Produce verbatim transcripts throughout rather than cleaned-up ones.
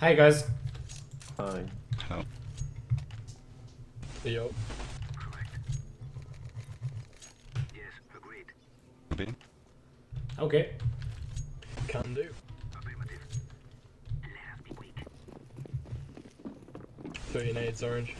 Hi guys. Hi. Hello. Yo. Yes, agreed. B. Okay. Can do. Affirmative. Let us be quick. Three nades orange.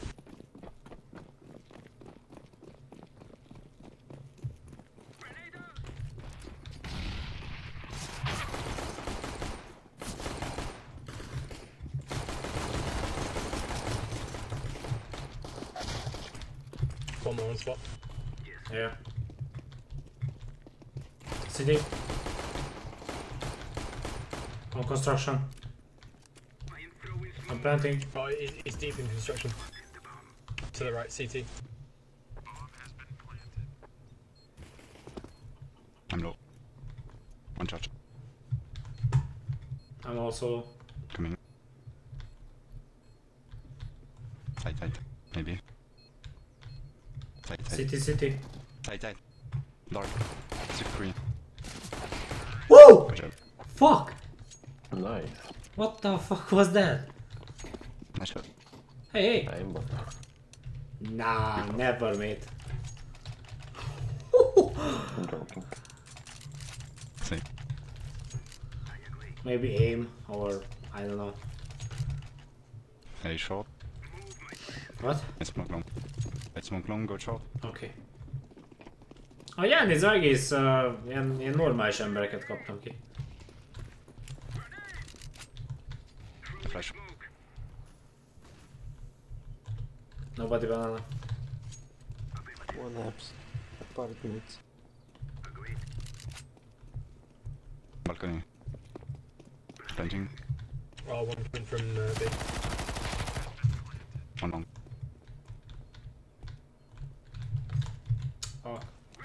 One more on spot. Yeah. City. On construction. I am throwing I'm smoke. planting. Oh, it, it's deep in construction. The bomb. To the right, C T. I'm low. One charge. I'm also. Coming. Side, side. Maybe. Side, side. City, city. Side, side. Dark. Six green. Whoa! Good job. Fuck! Nice. What the fuck was that? Nice shot. Hey, hey. I'm Nah, never, mate. I'm joking. See. Maybe aim or I don't know. Hey, short. What? I smoke long. I smoke long, go short. Oké. Okay. A Jániz egész uh, ilyen, ilyen normális embereket kaptam ki. Flash. Nobody banana. One apps. Apartments. Balcony. Planting. Oh, one coming from uh, B. One long. Oh.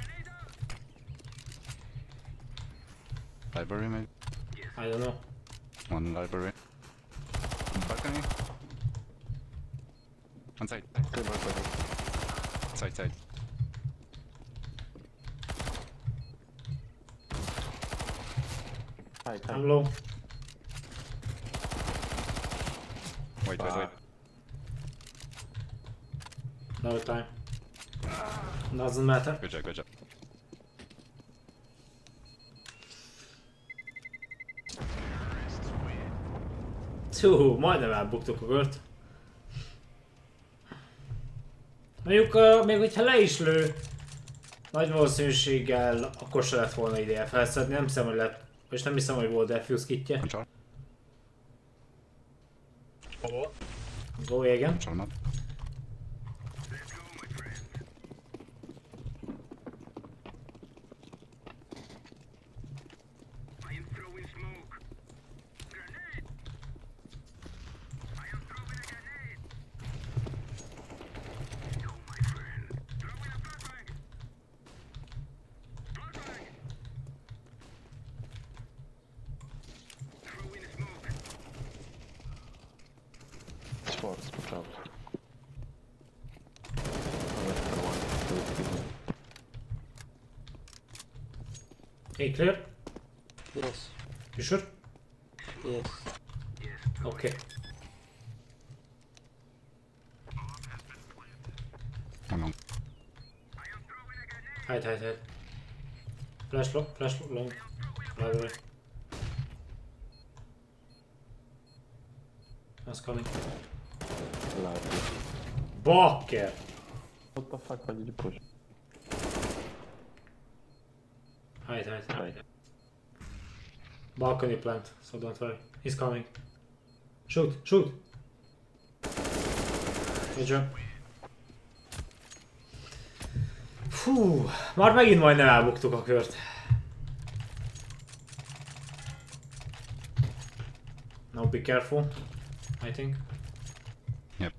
Library maybe? I don't know. One library. Balcony. One side. Two balcony. Side, side. Hi, hi. I'm low. Wait, wait, wait. No time. Doesn't matter. Good job, good job. Hú, majdnem elbuktuk a kört. Mondjuk uh, még hogyha le is lő, nagy valószínűséggel akkor se lett volna ideje felszedni, nem hiszem, hogy lett, és nem hiszem, hogy volt defuse kitje. One shot. Oh, what? Go igen. One shot map. I am throwing smoke. Grenade! I am throwing a grenade! No, my friend. Throwing a flashbang! Flashbang! Throwing smoke. Schwarz, watch out. Oh, that's the one. Hey, clear? Yes, You sure? yes. Okay. One long. Hide, hide, hide. Flash long, flash long. Library. That's coming. Library. Bakker! What the fuck, why did you push? Hide, hide, hide. Right. Balcony plant, so don't worry. He's coming. Shoot, shoot! Good job. Fú, már megint majdnem elbuktuk a kört. Now be careful, I think. Yep.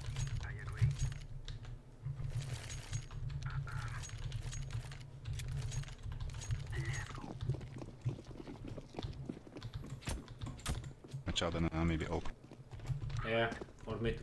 Watch out and uh, maybe open. Yeah, or mid.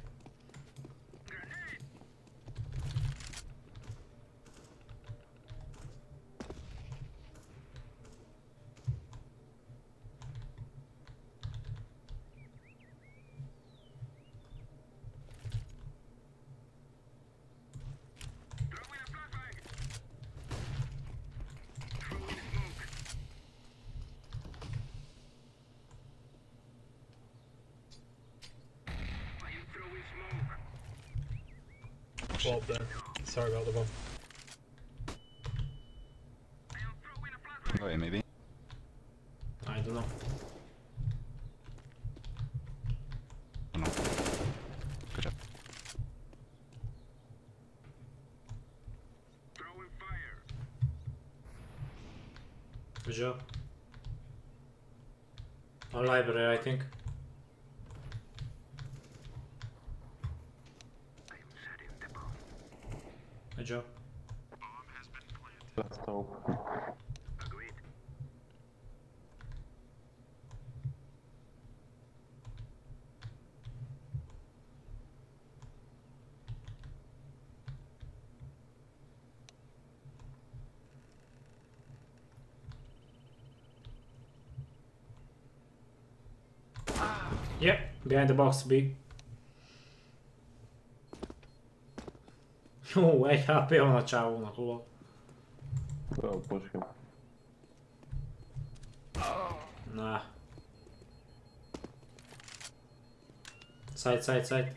shit. Bob there. Sorry about the bomb. Go away, maybe. I don't know. Oh no. Good job. Throwing fire. Good job. On library, I think. I'm setting the bomb. Good job. Bomb has been planted. Last hope. Agreed. Yep, behind the box, B. Jó, egy há pé van a csávónak, lol. Go push him. Nah. Side, side, side.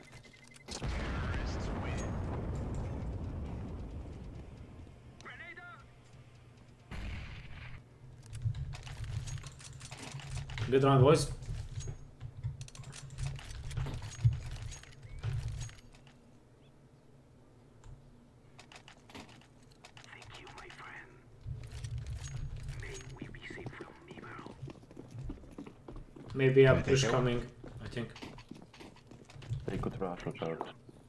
Good round, boys. Thank you, my friend. May we be safe from evil. Maybe a Can I push take it? coming, I think. They could rush, watch out.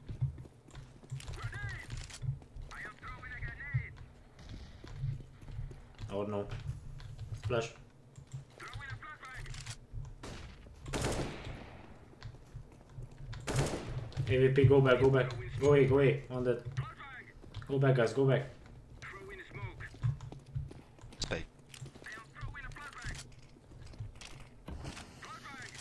I am throwing a grenade. Or no. Flash. Throwing a flashbang. A V P, go back, go back. Go away, go away. On that. Flashbang. Go back, guys, go back. Throwing smoke. Stay. I am throwing a flashbang. Flashbang.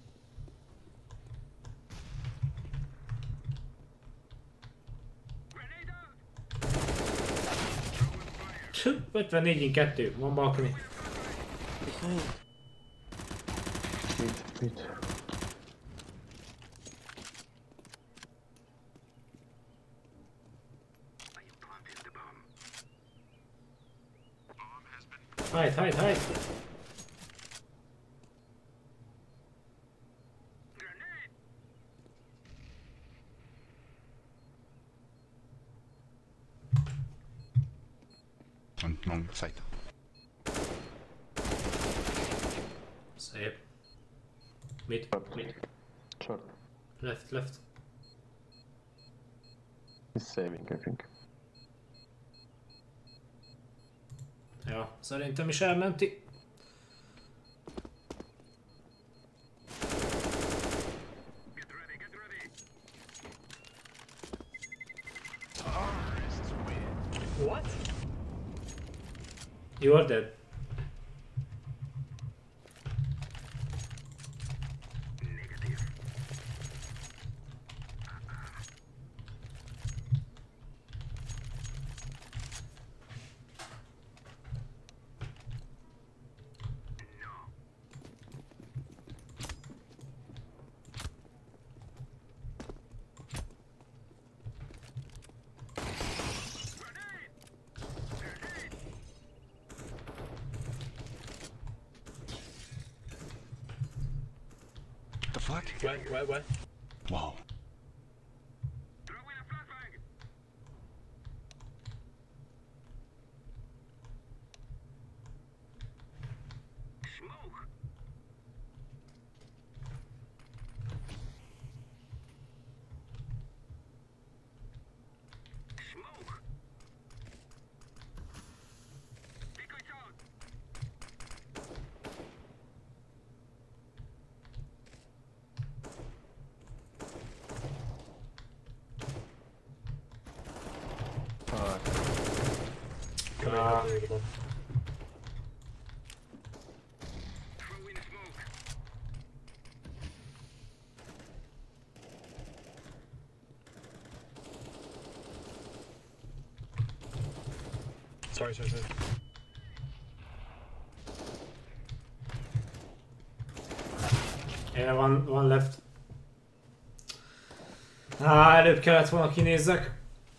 Grenade out. Throwing fire. ötvennégy kettő, van balkoni. Behind. Mid, mid. I am planting the bomb. Bomb has been Hide, hide, hide. grenade. On long side. Szép. Mid, mid. Short. Left, left. He's saving, I think. Ja, szerintem is elmenti. Get ready, get ready. What? You are dead. Negative. The fuck? Where, where, where? Wow. Throwing a flashbang. Smoke. Smoke. Decoys out. Fuck. Coming Ah. out the bomb. Throwing smoke. Sorry, sorry, sorry. Yeah, one, one left. Á, előbb kellett volna kinézzek.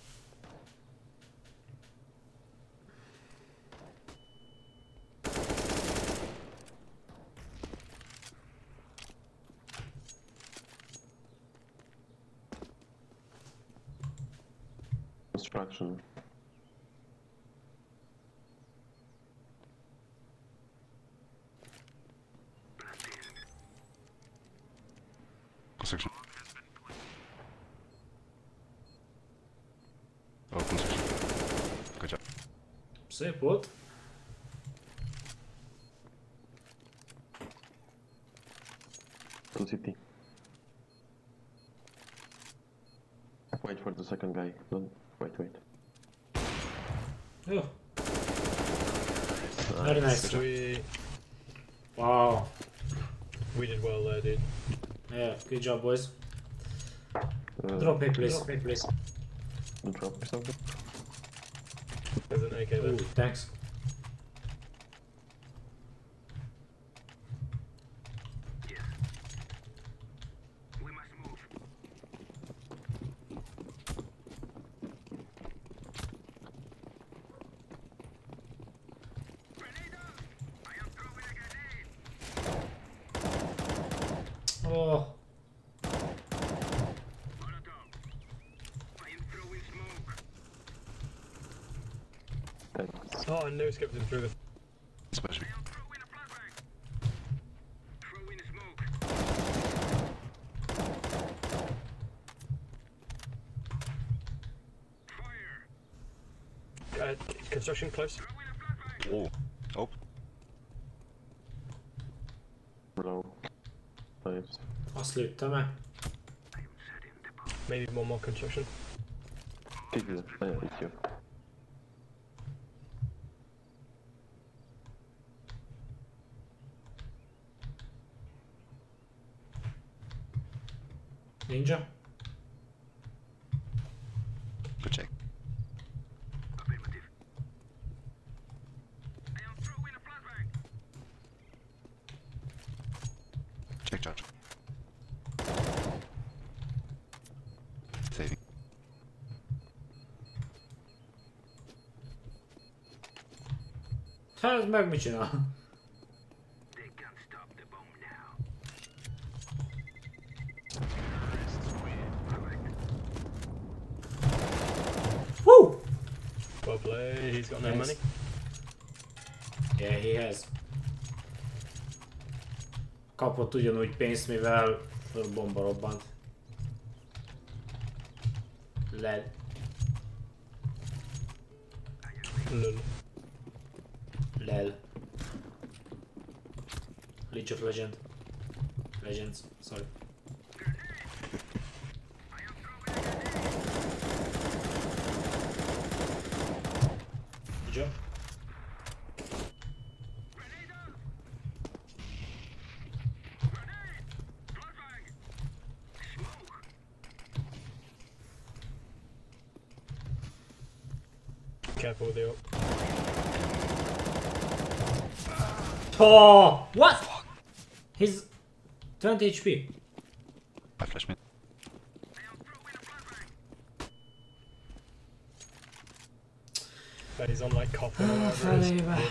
Construction. Construction. Oh, construction. Good job. Szép volt. Two city. Wait for the second guy. Don't wait, wait. Jó. Very nice. We Wow. we did well there, dude. Yeah, good job, boys. Uh, Drop me, please. Me, please. Drop me something. There's an A K there. Ooh, thanks. We must move. Grenade out! I am throwing a grenade. Oh, Molotov. I am throwing smoke. Thanks. Oh, I no skipped him through the. Especially. I am throwing a flashbang. Throwing smoke. Fire. Uh, construction close. Throwing a flashbang. Oh. Oh. Low. Nice. azt lőtte meg. Maybe one more construction. Kill it. Yeah, it's you. Ninja? Good check. Affirmative. I am throwing a flashbang. Check charge. Saving. Hát ez meg mit csinál? They can't stop the bomb now. Woo! Well played. He's got no Nice. money. Yeah, he has. Kapott ugyanúgy pénzt, mivel a bomba robbant. Lel. Lol. Lel. League of Legend. Legends, sorry. Good job. Grenade out! Grenade! Flashbang! Smoke! Careful with the up. Oh! What? He's twenty H P. I flash mid. I am throwing a flashbang! But he's on like copper or whatever it is. Felébe.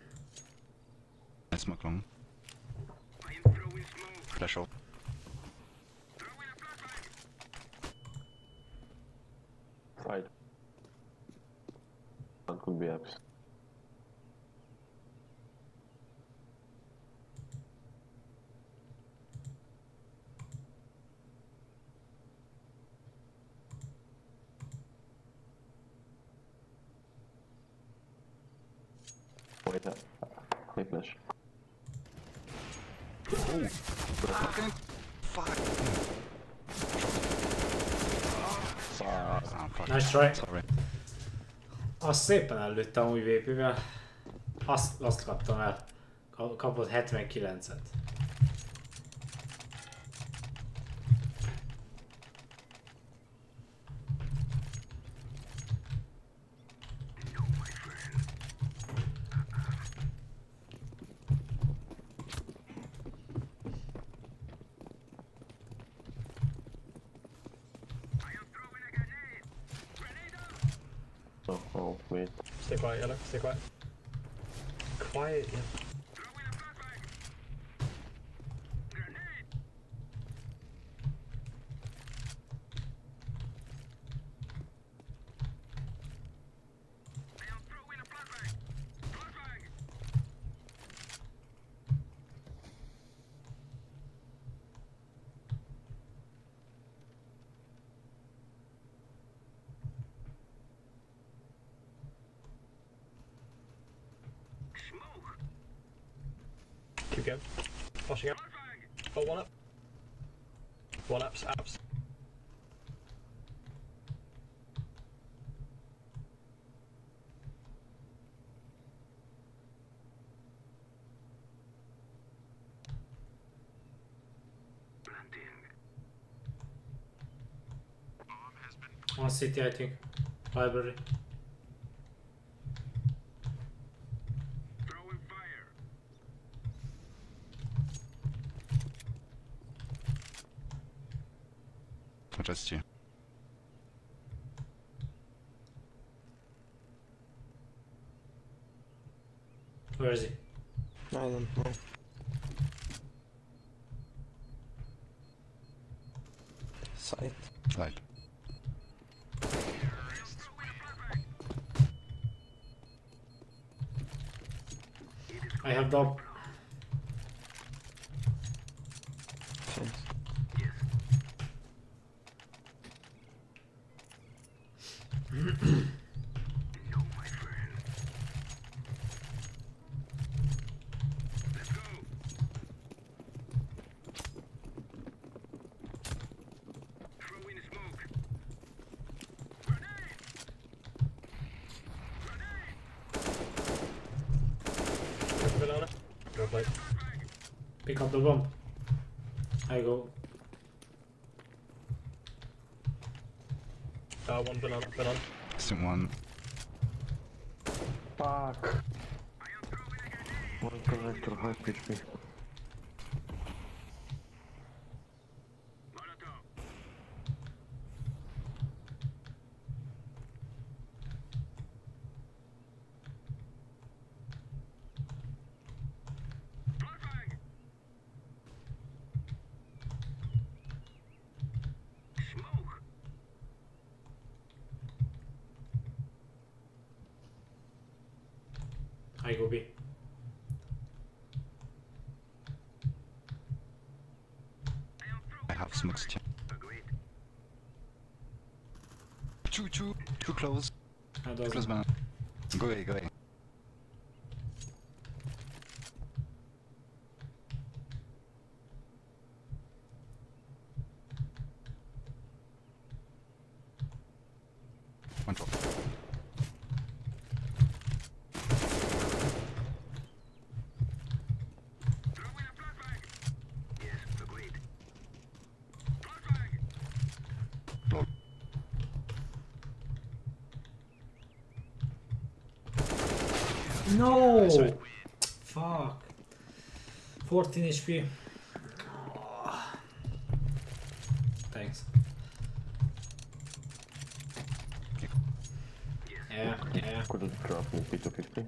I smoke long. I am throwing smoke! Flash out. Throwing a flashbang! Side. One could be apps. Wait up. Hey, flash. Fucking. Fuck. Ah, fuck. Nice try. Sorry. Azt szépen előttem új vé pével. Azt, azt kaptam el. Ka- Kapott hetvenkilencet. I am throwing a grenade! Grenade out! Oh, oh, wait. Stay quiet, yellow. Stay quiet. Quiet, yeah. Throwing a flashbang! Grenade! go. Flashing up. Oh, one up. One ups, ups. One city, I think. Library. Throwing fire. Just you. Where is he? I don't know. Sight. Like. I have dog. Thanks. No, my friend. Let's go. Throw in smoke. Grenade! Grenade! Banana. Go plate. Pick up the bomb. I go. Uh, one banana, banana. Still one. Fuck. One connector, half H P. Molotov. Flashbang. Smoke. I go B. I have smokes too. Agreed. Too, too, too close. That Close doesn't. banana. Go away, go away. One drop. Throw in a flashbang. Yes, agreed. Flashbang. No! Sorry. Fuck. fourteen H P. Thanks. Yeah, yeah. Couldn't drop me P two fifty.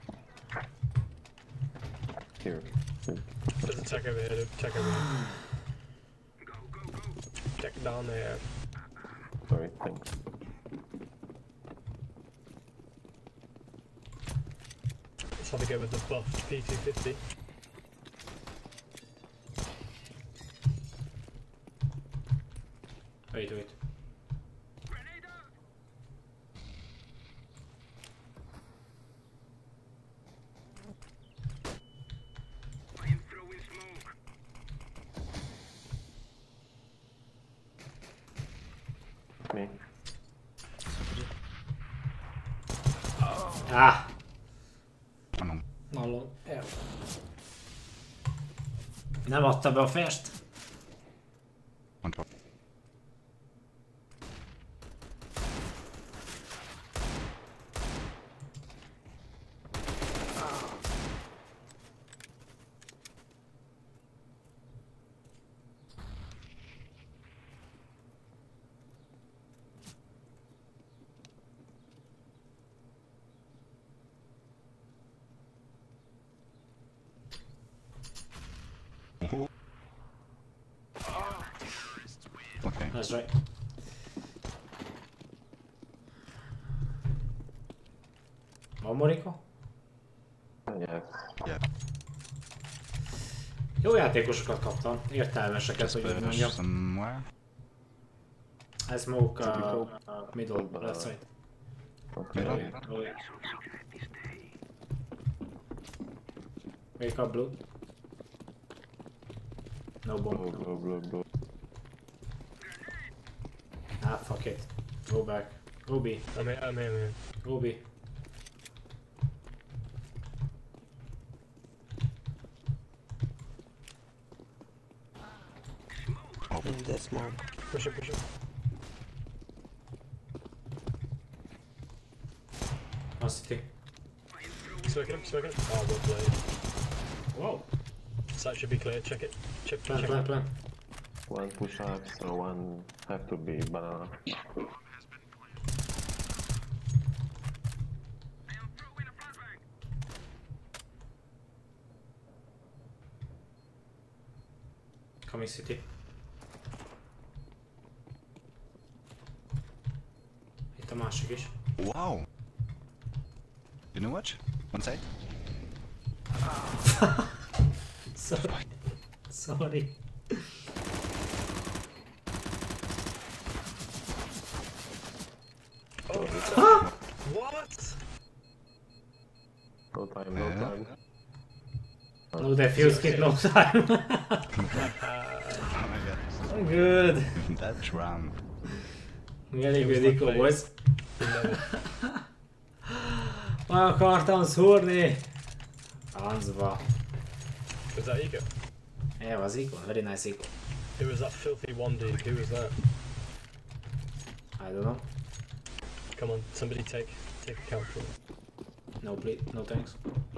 Here. There's a tech over here, dude. Tech over here. Go, go, go. Tech down there. Sorry, thanks. Let's have a go with the buff P two fifty. Wait, wait. Grenade out. I am throwing smoke. Me. Ah! Oh no. Nallon. Ja. Nem adta be a fest? One drop. Oh. Okay. That's right. Van Moriko? Yes. Yeah. Jó játékosokat kaptam, értelmeseket, hogy úgy Just mondjam. somewhere. I smoke uh, middle, that's right. Middle. Wake up blue. No Blow, bomb. blow, blow, blow. Ah, fuck it. Go back. Go B. I'm here, I'm here, I'm here. Go B. In the smoke. Push it, push it. On city. Smoking him, smoking him. Oh, well played. Whoa. Site should be clear, check it. Check, Plan, check plan, it. plan. One push up, so one have to be banana. I am throwing a flashbang. Coming city. Itt a másik is. Wow! You know what? One side. Sorry. Sorry. Oh, what? No time, no Yeah. time. No defuse kit, no time. Oh my god. Good. That round. Very It was good like eco, playing- boys. You know it. Meg akartam szúrni. Francba. Was that Ego? Yeah, was eco. Very nice eco. Who was that filthy one dude? Who was that? I don't know. Come on, somebody take take account for it. No please, no thanks.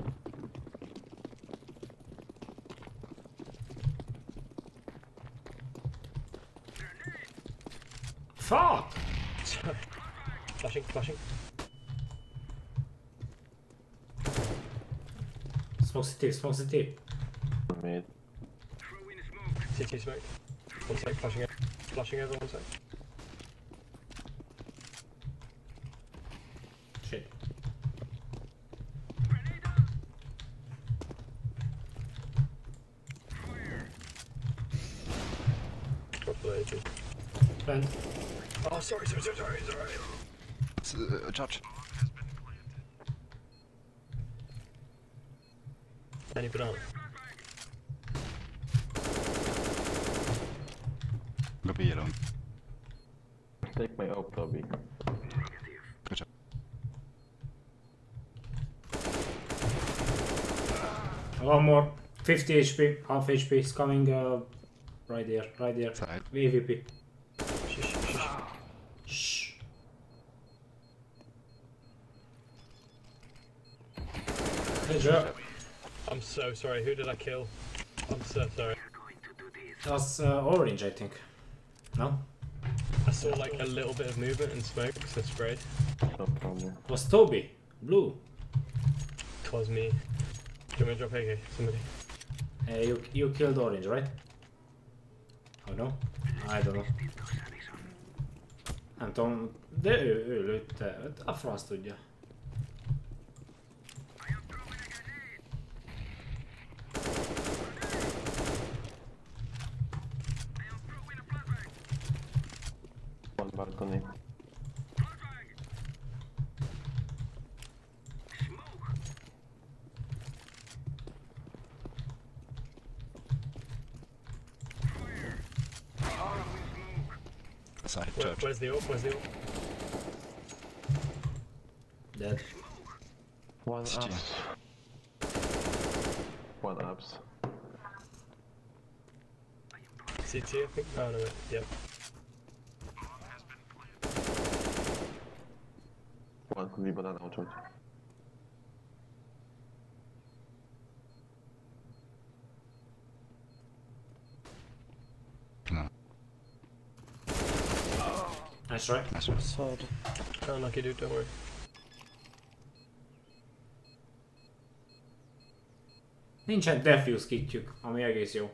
Fuck! Flashing, flashing. Smoke city, smoke city. Mid. Throwing smoke. C T smoke. One sec, flashing over. Flashing over, one sec. Shit. Drop the A P. Plant. Oh, sorry, sorry, sorry, sorry, sorry. It's, uh, Judge. Any banana? Go be alone. Take my op, Toby. Good job. One more. fifty H P, half H P is coming uh, right there, right there. Side. V V P. Shh, shh, shh. Shh. Good job. I'm so sorry. Who did I kill? I'm so sorry. That was uh, orange, I think. No? I saw like a little bit of movement and smoke, so sprayed. No problem. It was Toby. Blue. Twas me. Do you want me to drop A K? Somebody. Uh, you, you killed orange, right? Oh no? I don't know. Nem tudom, de ő, ő lőtte. A franc tudja. One balcony. Side, Where, Judge. where's the AWP? Where's the AWP? Dead. One G G. ups. One ups. C T, I think. Oh no, wait. Yep. One could be banana out. No. Nice try. Nice one. Sorry. Unlucky dude, don't worry. Nincsen defuse kitjük, ami egész jó.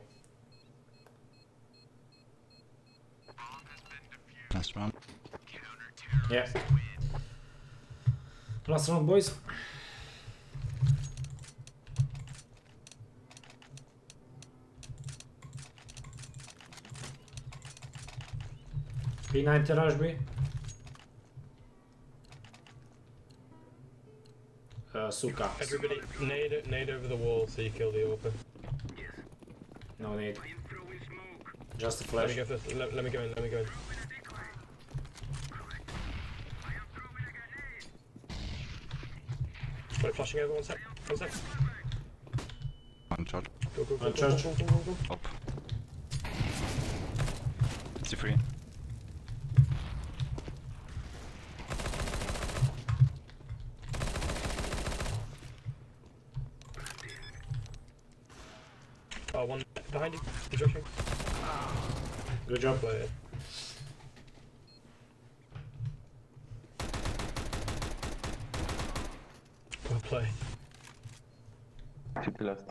Nice round. Yeah. Last round, boys. P ninety rush B. Uh, Suka. Everybody, nade, nade over the wall so you kill the AWP. No need. I am throwing Just a Let flash. me go first. Let, let me go in. Let me go in. Wait, flashing over. One sec. One sec. One charge. Go, go, go, One go, charge. go, go, go, go, go. Up. C three. Oh, one behind you. He's rushing. Good job. Play it. Well play. C T last.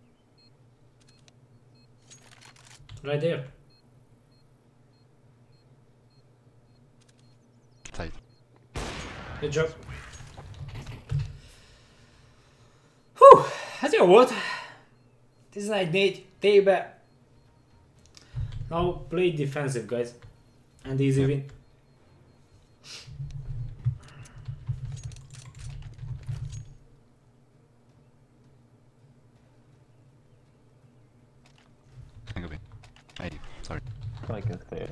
Right there. Tight. Good job. Whew! Hát jó volt. tizenegy négy T-be. Now play defensive, guys. And easy Yeah. win. Can go B. Hey, sorry. I can stay.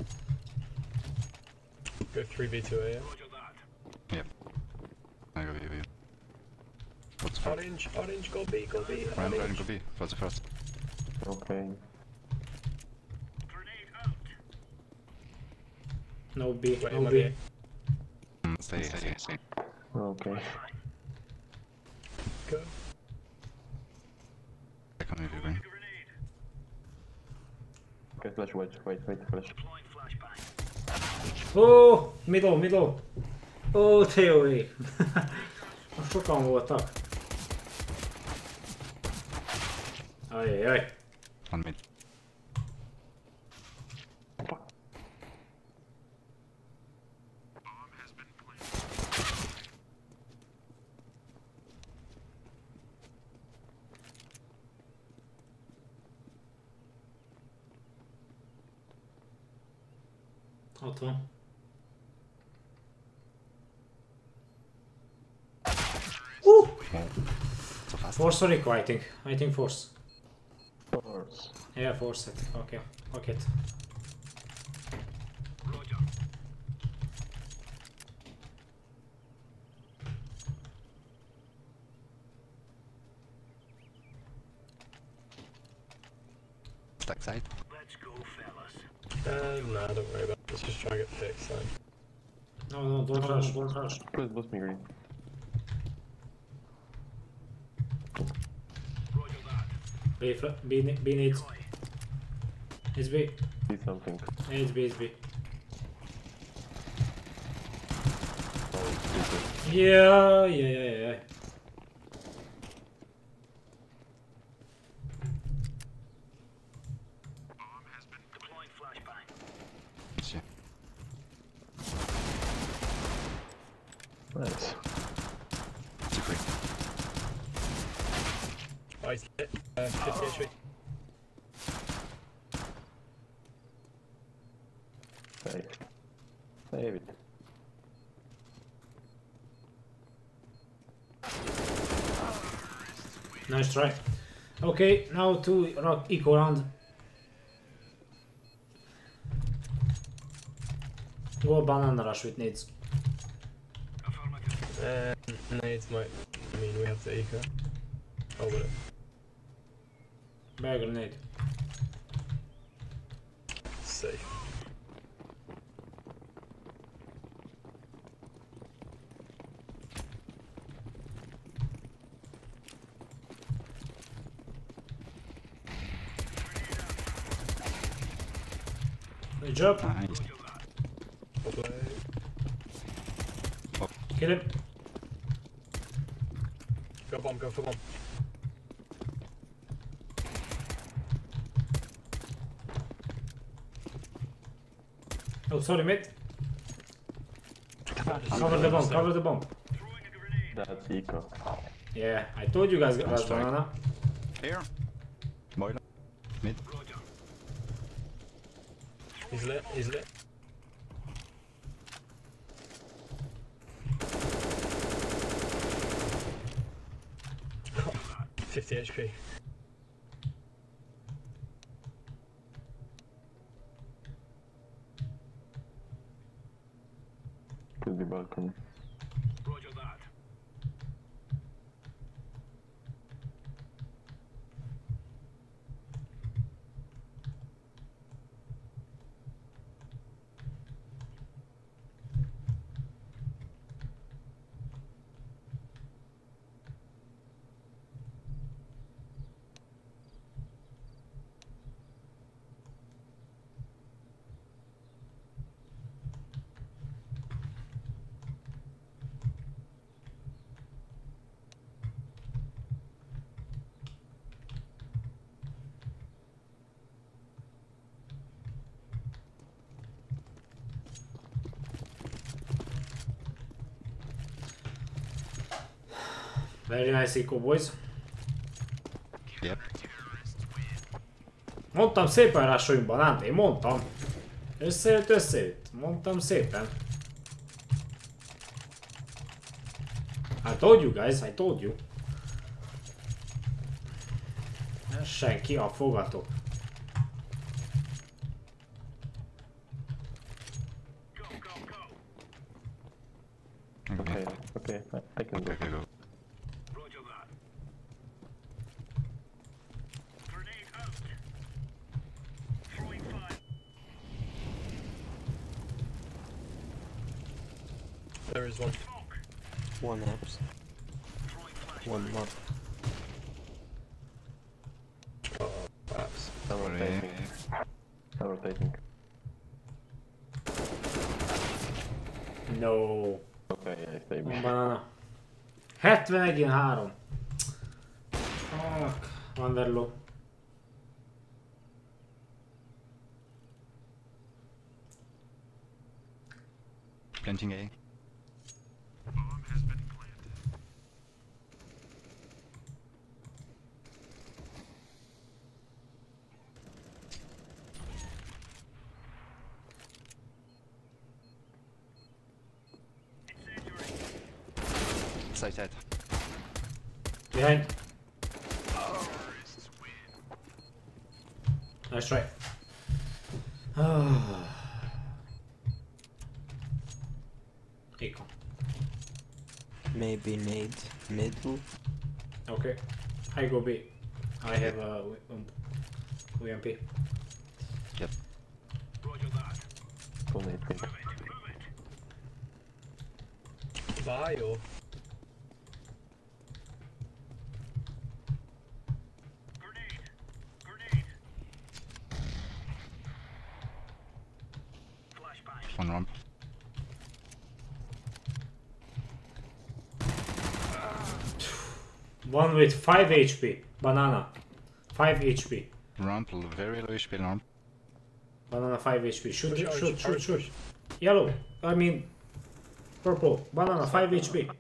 Go three v two A. Yeah? Yep. I go B, B. What's the first? Orange, orange, go B, go B. Ryan, Ryan, Orange. go B. What's the first? Okay. No B, Wait, no might B. be Mm, stay, stay, stay. Okay. Go. Second if you're going. Okay, flash, wait, wait, wait, flash. Oh, middle, middle. Oh, Theory. Most sokan voltak. Ajajaj. One mid. Ott van. Uh! So fast. Force or Rico, I think. I think force. Force. Yeah, force it. Okay. Okay. Stack side. Uh, nah, don't worry about it. Let's just try and get fixed then. No, no, don't rush, don't rush. Please boost me green. B, fl- B, ne- B needs. It's B. See something. Yeah, it's B, it's B. Oh, it's C T. Yeah, yeah, yeah, yeah. Let's see. Nice. C three. Oh, he's hit. Uh, fifty H P. Save. Save it. Nice try. Okay, now two rock eco round. Go banana rush with nades. Um, nades might. I mean, we have the eco. Oh, will it? Bear grenade. Safe. Good job. Nice. Well played. Kill him. Go bomb, go for bomb. Oh, sorry, mate. Cover the bomb, cover the bomb. That's eco. Yeah, I told you guys got Nice last try. banana. Here. Boiler. Mid. He's lit, he's lit. fifty H P. balcony. Roger that. Very nice eco, boys. Yep. Mondtam szépen rásoljunk banánt, én mondtam. Összejött, összejött. Mondtam szépen. I told you guys, I told you. Senki a fogatok. Go, go, go. Okay, okay, I, I can go. Okay, go. Roger that. Grenade out. Throwing fire. There is one. Smoke. One apps. Throwing flash. One mod. Oh, apps. I'm rotating. I'm rotating. No. Okay, I stay behind. Banana. hetvenegy három. Fuck. Vanderlo. Planting A. Bomb has been planted. Side side. Behind. Nice try. Eco. Maybe nade middle. Okay. I go B. I have a um, V M P. Yep. Roger that. Full nade pick. Move it, move it. Buy or Grenade. Grenade. Flashbang. One ramp. One with five H P. Banana. five H P. Ramp, very low H P ramp. Banana five H P. Shoot, Push, shoot, orange, shoot, orange, shoot. push. Yellow. I mean, purple. Banana five H P.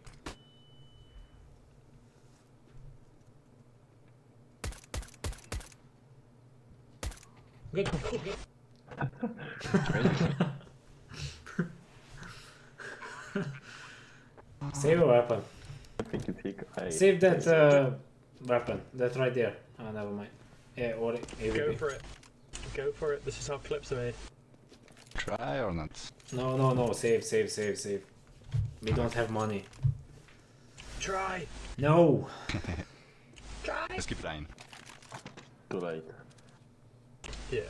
Good. Save a weapon. I think it's he. I Save that uh, weapon. That's right there. Oh, never mind. Yeah, or A V Go P. for it. Go for it. This is how clips are made. Try or not? No, no, no. Save, save, save, save. We don't have money. Try. No. Try. Let's keep flying. too late. Yeah.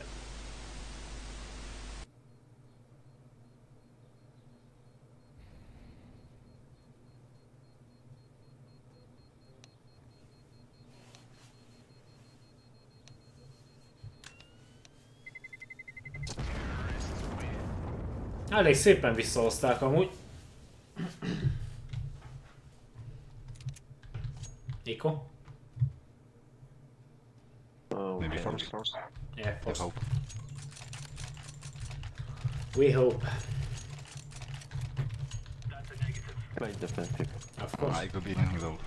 Elég szépen visszahozták amúgy. Iko? Oh, Maybe okay. force. Yeah, Have force. hope. We hope. That's a negative. Play defensive. Of course. I go be in though.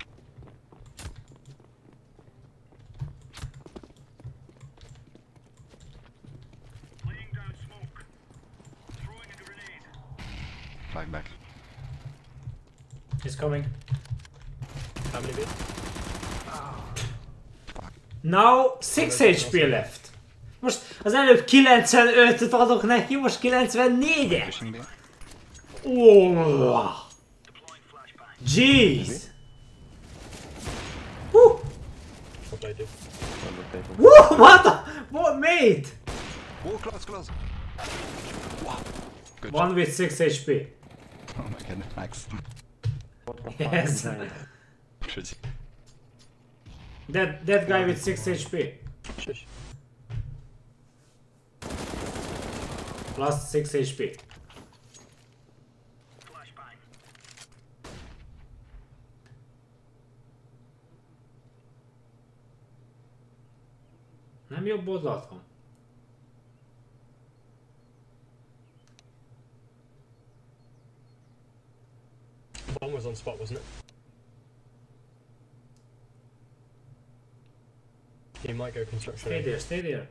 Laying down smoke. Throwing a grenade. Fly back. He's coming. How many bit? Now six H P left. Most az előbb kilencvenötöt adok neki, most kilencvennégyet. Pushing B. Oh. Jeez. Woo. What they do? On the table. Woo. What the? What, mate? Oh, close, close. Wow. Good One job. with six H P. Oh my god, Max. What the Yes. fuck? Nice. Crazy. That that guy with six H P. Shush. Plus six H P. Nem jobb oldalt van? One was on spot, wasn't it? He might go construction. Stay A. there, stay there.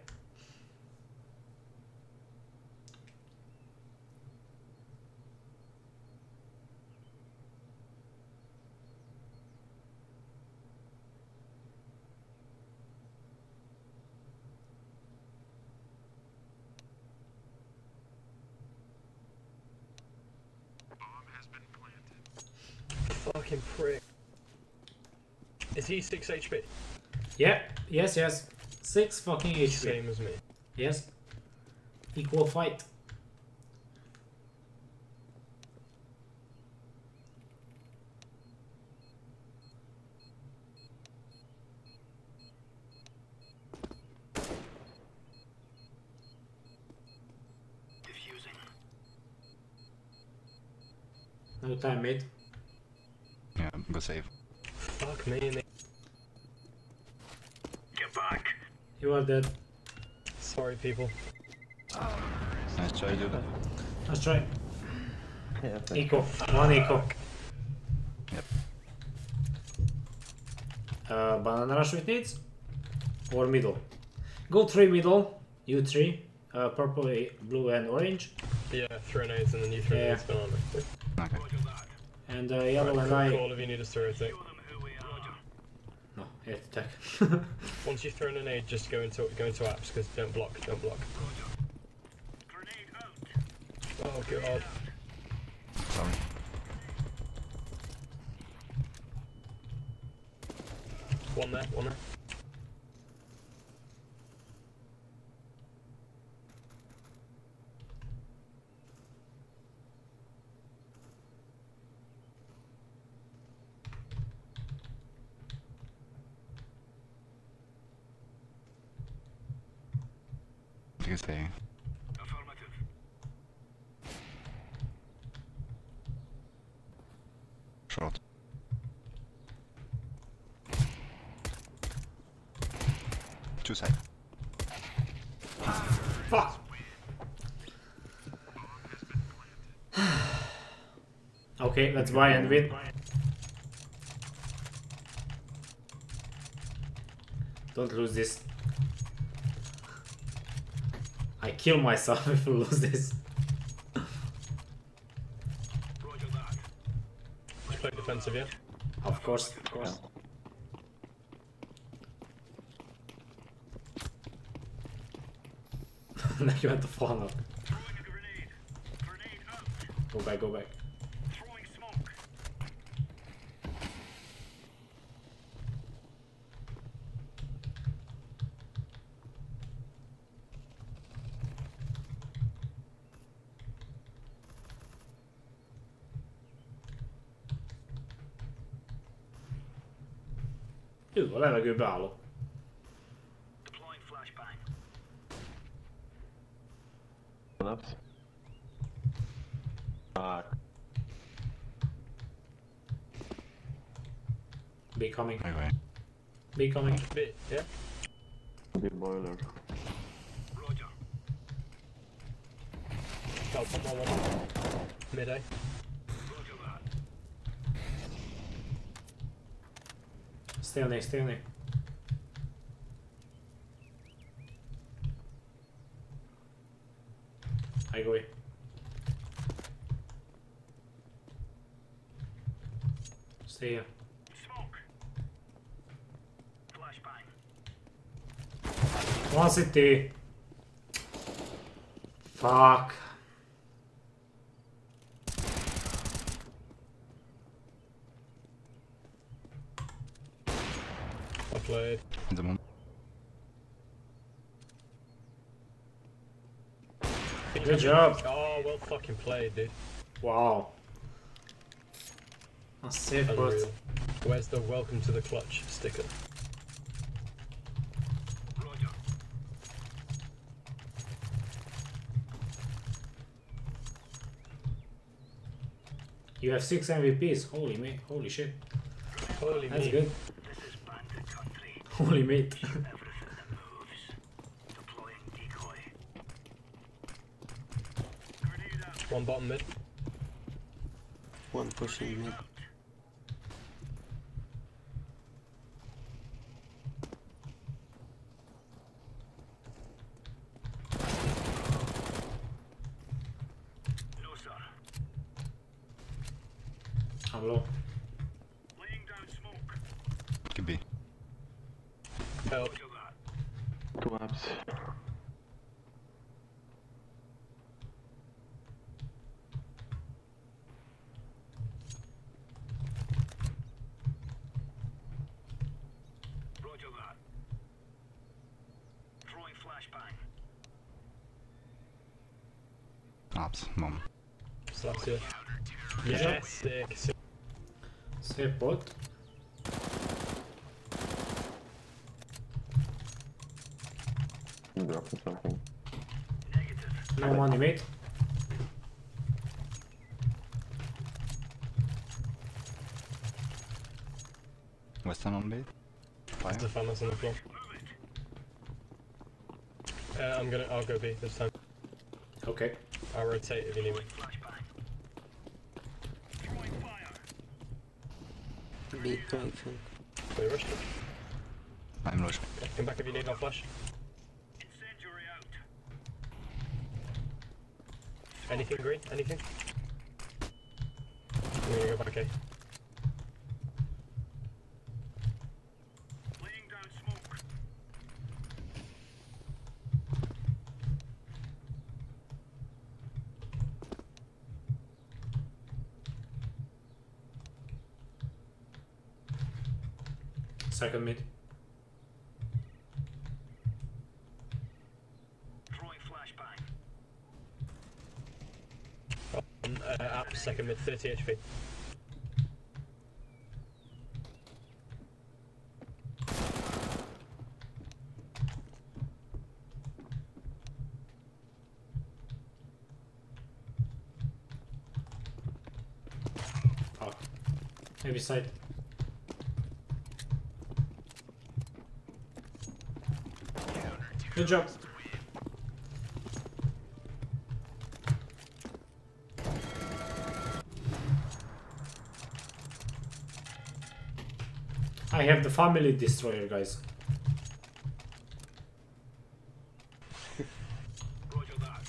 Fucking prick. Is he six H P? Yeah, yes, yes. Six fucking H P. Same as me. Yes. Equal fight. No time, mate. Yeah, go save. Fuck me and they... Get back! You are dead. Sorry, people. Nice try, dude. Let's try. Yeah, thanks. Eco. One eco. Yep. Uh, banana rush with needs? Or middle? Go three middle. You three. Uh, purple, eh, blue and orange. Yeah, throw nades and then you throw Yeah. nades banana. Okay. And uh, yellow and Right, I... all of you need to throw a thing. No, hit attack. Once you've thrown a nade, just go into go into apps because don't block, don't block. Grenade out! Oh god. Sorry. One there, one there. You can stay. Affirmative. Short. Two side. Fuck! Okay, let's buy and win. Don't lose this. I kill myself if I lose this. Roger that. Just play defensive, yeah? Of course, of course. Neki ment a falnak. Throwing a grenade. Grenade out. Go back, go back. Throwing smoke. Ül, a levegőbe állok. Deploying flashbang. One up. Fuck. Be coming, Anyway. be coming. Bit, yeah? Big boiler. Roger. Oh, one more, one more. Mid A. Roger that. Stay on A, stay on A. I go A. Stay here. Smoke. Flashbang. One city. Fuck. played. In the moment. Good job. Oh, well fucking played, dude. Wow. A szép volt. Unreal. Where's the welcome to the clutch sticker? Roger. You have six M V Ps. Holy mate. Holy shit. Holy That's me. good. This is bandit country. Holy mate. Everything that moves. Deploying decoy. Grenade out. One bottom mid. One pushing mid. No, sir. I'm low. Laying down smoke. Could be. Help. Roger that. Two apps. Roger that. Throwing flashbang. Ops, moment. Slaps you. Yes, sick. sick. Szép volt. You dropping something. Negative. No money mate. Western on B. Fire. The fan that's on the floor. Move it. Uh, I'm gonna. I'll go B this time. Okay. I'll rotate if you need me. Flashbang. Throwing fire. B two, I think. Wait, rush me. I'm rush. Okay, come back if you need. I'll flash. Incendiary out. Anything green? Anything? I'm gonna go back A. Laying down smoke. Second mid. Throwing flashbang. Um, uh, app second mid, thirty H P. Fuck. Maybe side. Good job. I have the family destroyer, guys. Roger that.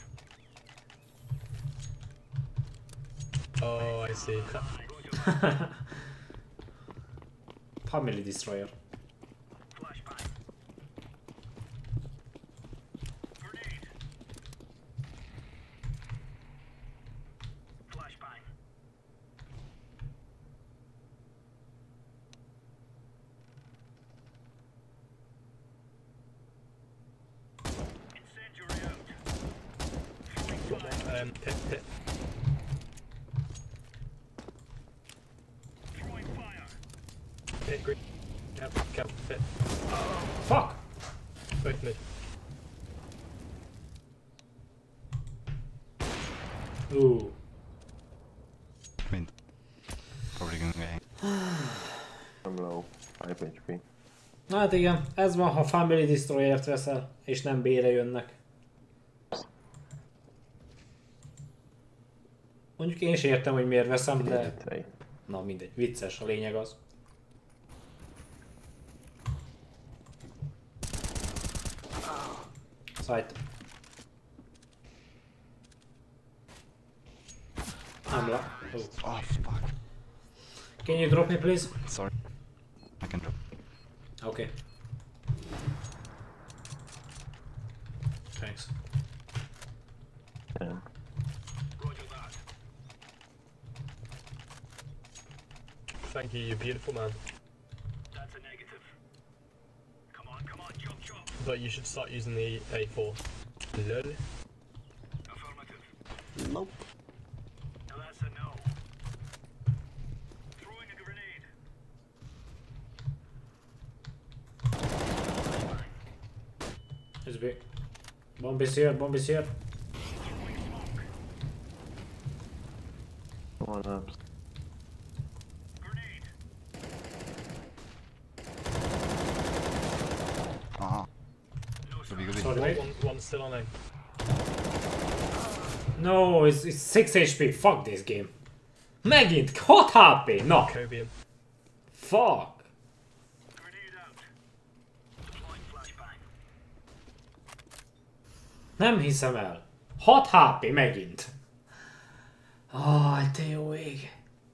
Oh, I see. Family destroyer. Flashbang. Grenade. Flashbang. Incendiary out. Throwing fire. Um, pit, pit. Throwing fire. Pit green. Cap, cap, pit. Fuck! Both mid. Ooh. Mid. Probably gonna go. I'm low. five H P. Na hát igen, ez van, ha Family Destroyer-t veszel, és nem B-re jönnek. Mondjuk én is értem, hogy miért veszem, de... Let's say. Na mindegy, vicces, a lényeg az. Sight. I'm la... Oh. Oh, fuck. Can you drop me please? Sorry. I can drop. Okay. Thanks. Yeah. Roger that. Thank you, you beautiful man. That's a negative. but you should start using the A four. Lol. Affirmative. Nope. Now that's a no. Throwing a grenade. It's big. Bomb is here, bomb is here. Throwing smoke. One up. Grenade. Aha. No Goodie, goodie. Sorry, One, mate. one, one still on A. No, it's, it's six H P. Fuck this game. Megint hat há pé. Na, Cobian. fuck. Grenade out. Deploying flashbang. Nem hiszem el. hat há pé megint. Aj, te jó ég.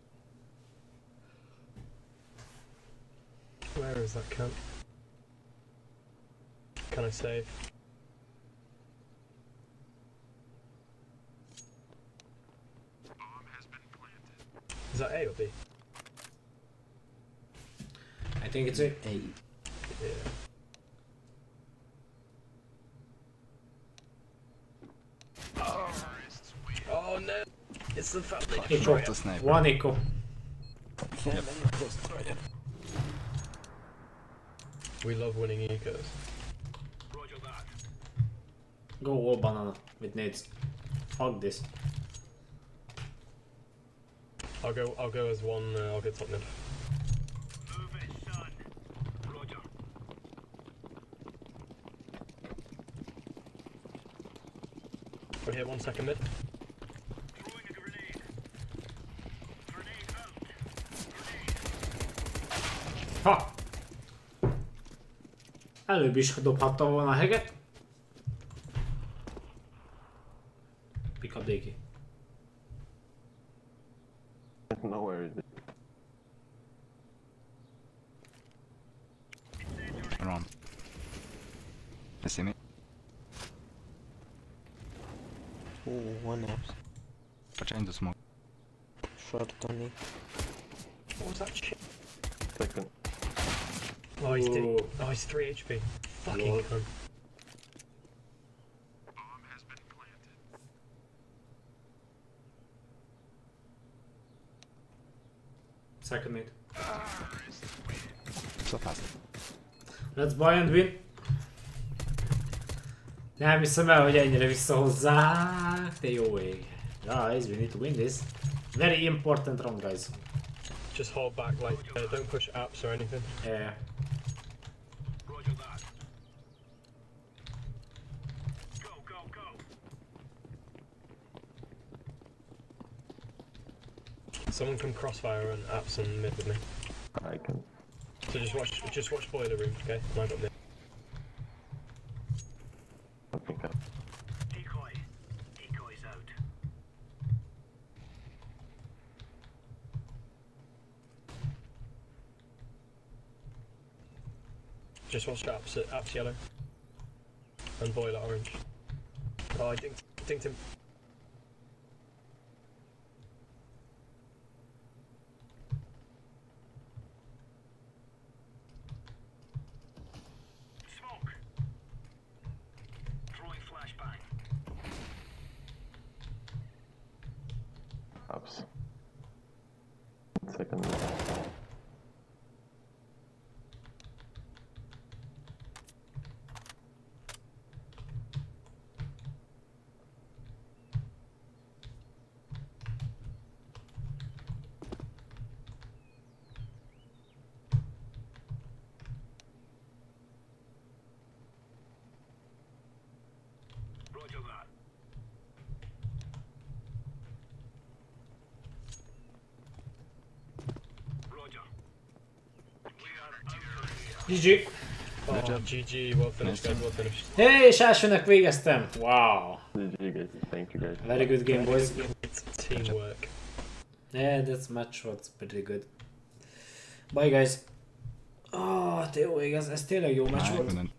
Where is that cunt? Can I save? Is that A or B? I think it's a... A. Yeah. Oh no! It's the family Eco. destroyer. The sniper. One eco. Family destroyer. We love winning ecos. Roger that. Go all banana with nades. Fuck this. I'll go. I'll go as one. Uh, I'll go top mid. Move it, son. Roger. We're here. One second mid. Throwing a grenade. Grenade out. Grenade. Ha! Előbb is dobhattam volna a heget. Pick up D K. Nowhere is it. Around. You see me? Ooh, one apps. Watch out in the smoke. Short Tony. What was that shit? Second. Oh, he's dead. Ooh. Oh, he's three H P. Fucking Lol. cunt. Bomb has been planted. Second mid. So fast. Let's buy and win. Nem hiszem el, hogy ennyire visszahozzák. Te jó ég. Guys, we need to win this. Very important round, guys. Just hold back, like, uh, don't push apps or anything. Yeah. Roger that. Go, go, go. Someone can crossfire and apps and mid with me. I can. So just watch, just watch boiler room, okay? And I got mid. I think I. Decoy. Decoy's out. Just watch apps, apps yellow. And boiler orange. Oh, I dinked, dinked him. Smoke. Throwing flashbang. Ups. Second. Roger that. Roger. We are out of here. G G. Oh, job. G G, well finished, Nice guys, well finished. Hey, és elsőnek végeztem. Wow. G G guys. Thank you guys. Very good game, boys. It's teamwork. Yeah, this match was pretty good. Bye, guys. Ah, oh, te jó ég, ez, ez tényleg jó match volt. Nah,